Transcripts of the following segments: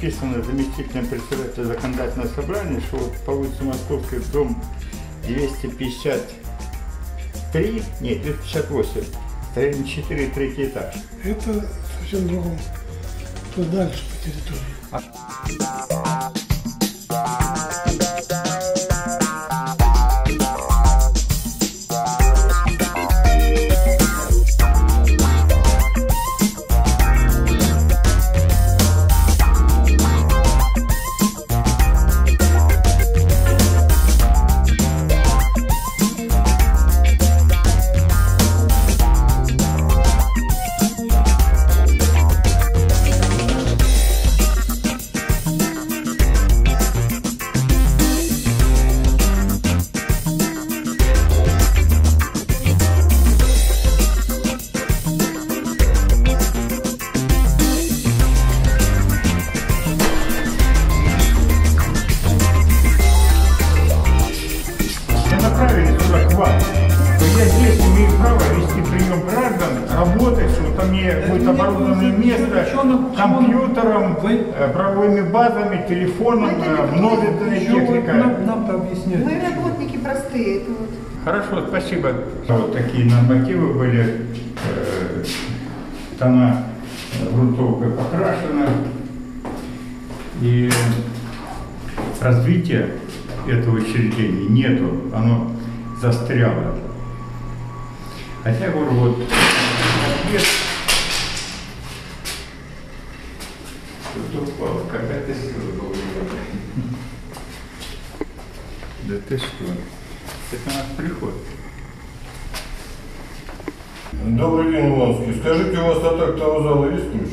написано заместителем председателя законодательного собрания, что вот по улице Московской, дом 253, нет, 258, строение 4, третий этаж. Это совсем другом. Это дальше по территории. Работать, что там будет оборудованное место компьютером, правовыми базами, телефоном, множественной техникой. Нам-то объяснять. Мы работники простые. Это вот. Хорошо, спасибо. Вот такие нормативы были. Тона грунтовкой покрашена. И развития этого учреждения нету, оно застряло. Хотя я говорю, вот ответ, что-то упало, какая-то сила была. Да ты что? Это у нас приход. Добрый день, Уланский. Скажите, у вас от актового зала есть ключ?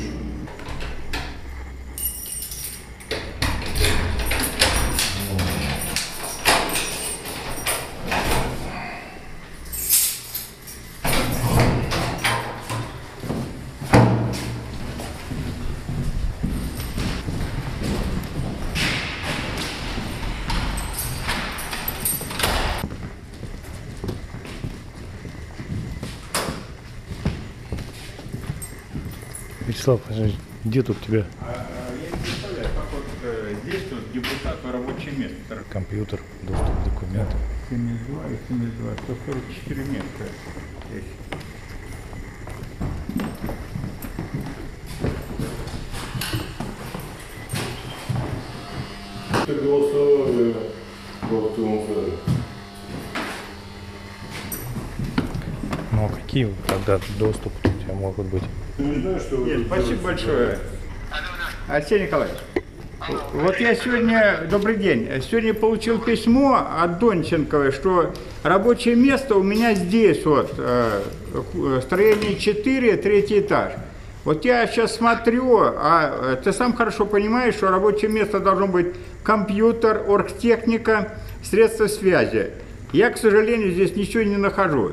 Вячеслав, где тут тебя? Я не представляю, как вот здесь вот депутату рабочее место. Компьютер, доступ к документам. 72 и 72, 144 места здесь. Это голосовали в актовом зале. Ну а какие тогда доступы у тебя могут быть? Не знаю, что вы. Нет, тут спасибо делаете. большое. Арсений Николаевич, вот я сегодня, добрый день, сегодня получил письмо от Донченковой, что рабочее место у меня здесь, вот, строение 4, третий этаж. Вот я сейчас смотрю, а ты сам хорошо понимаешь, что рабочее место должно быть компьютер, оргтехника, средства связи. Я, к сожалению, здесь ничего не нахожу.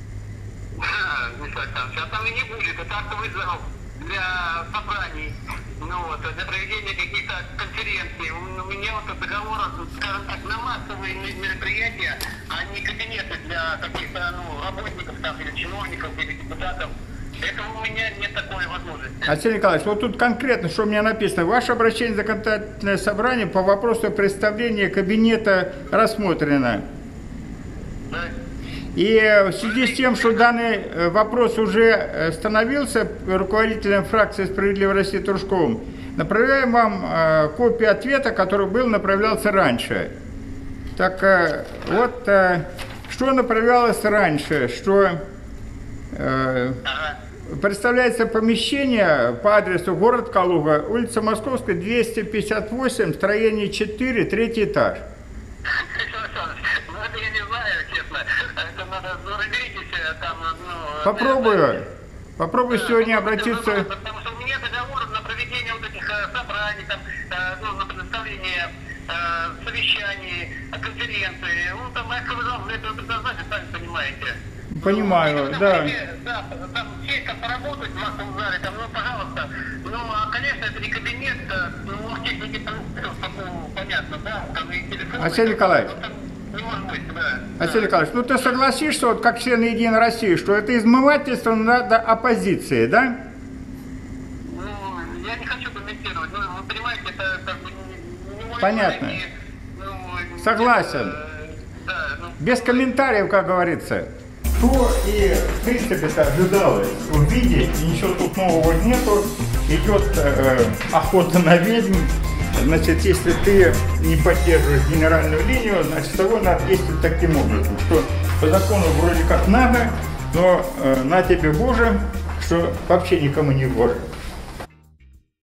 Сейчас там и не будет. Это актовый зал для собраний, для проведения каких-то конференций. У меня вот договор, скажем так, на массовые мероприятия, а не кабинеты для каких-то работников там, или чиновников, или депутатов. Это у меня нет такой возможности. Арсений Николаевич, вот тут конкретно, что у меня написано. Ваше обращение в законодательное собрание по вопросу представления кабинета рассмотрено. Да. И в связи с тем, что данный вопрос уже становился руководителем фракции «Справедливая Россия» Трушковым, направляем вам копию ответа, который направлялся раньше. Так вот, что направлялось раньше, что представляется помещение по адресу город Калуга, улица Московская, 258, строение 4, третий этаж. Я не знаю, честно. Это надо разберитесь там, Попробую сегодня обратиться. Потому что у меня договор на проведение вот этих собраний, там, на предоставление совещаний, конференции. Там актовый зал для этого предназначен, сами понимаете. Понимаю, да. Да, там честно поработать в массовом зале, там, пожалуйста. Конечно, это не кабинет, техники, понятно, да, там и телефон. Арсений Николаевич. Не может быть, да. Арсений Николаевич, ну ты согласишься, вот как член Единой России, что это измывательство над оппозицией, да? Я не хочу комментировать, вы понимаете, понимаете, это как бы не мой Понятно. уровень, и, ну, Согласен. да, ну, Без комментариев, как говорится. Что и, в принципе-то, ожидалось увидеть, ничего тут нового нету. Идет охота на ведьм. Значит, если ты не поддерживаешь генеральную линию, значит, того надо действовать таким образом, что по закону вроде как надо, но на тебе Боже, что вообще никому не Боже.